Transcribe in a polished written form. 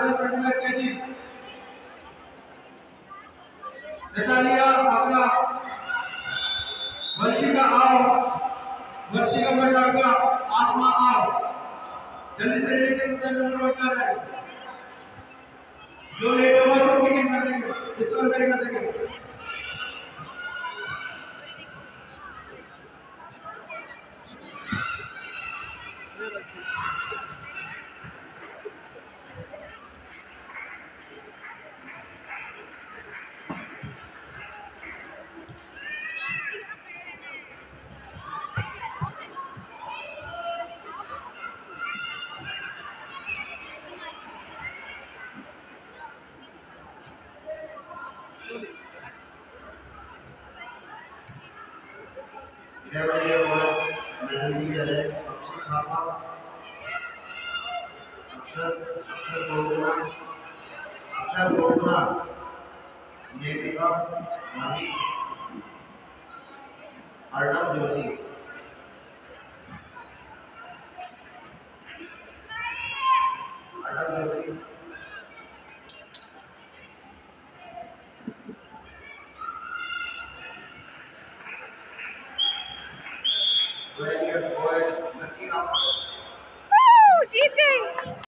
25 kg। Natalia आपका वंशिका आओ, वर्तिका भट्ट आपका आत्मा आओ, जल्दी से रेडी करके नंबर नोट कर रहा है। जो लेट होगा उसको टिकट कर देंगे, इसको पे कर देंगे। देवरिया बॉयज मेडल लिया है अक्षर थापा, अक्षर बहुगुना नेतिका माही, अर्णव जोशी। Boys, जीत गए।